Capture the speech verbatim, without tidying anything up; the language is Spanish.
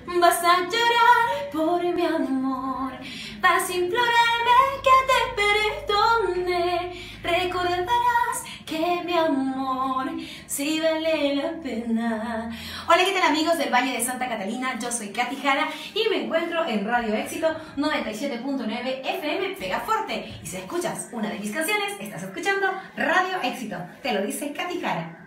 Vas a llorar por mi amor, vas a implorarme que te perdone. Recordarás que mi amor sí vale la pena. Hola, ¿qué tal amigos del Valle de Santa Catalina? Yo soy Katy Jara y me encuentro en Radio Éxito noventa y siete punto nueve F M Pega Fuerte. Y si escuchas una de mis canciones, estás escuchando Radio Éxito. Te lo dice Katy Jara.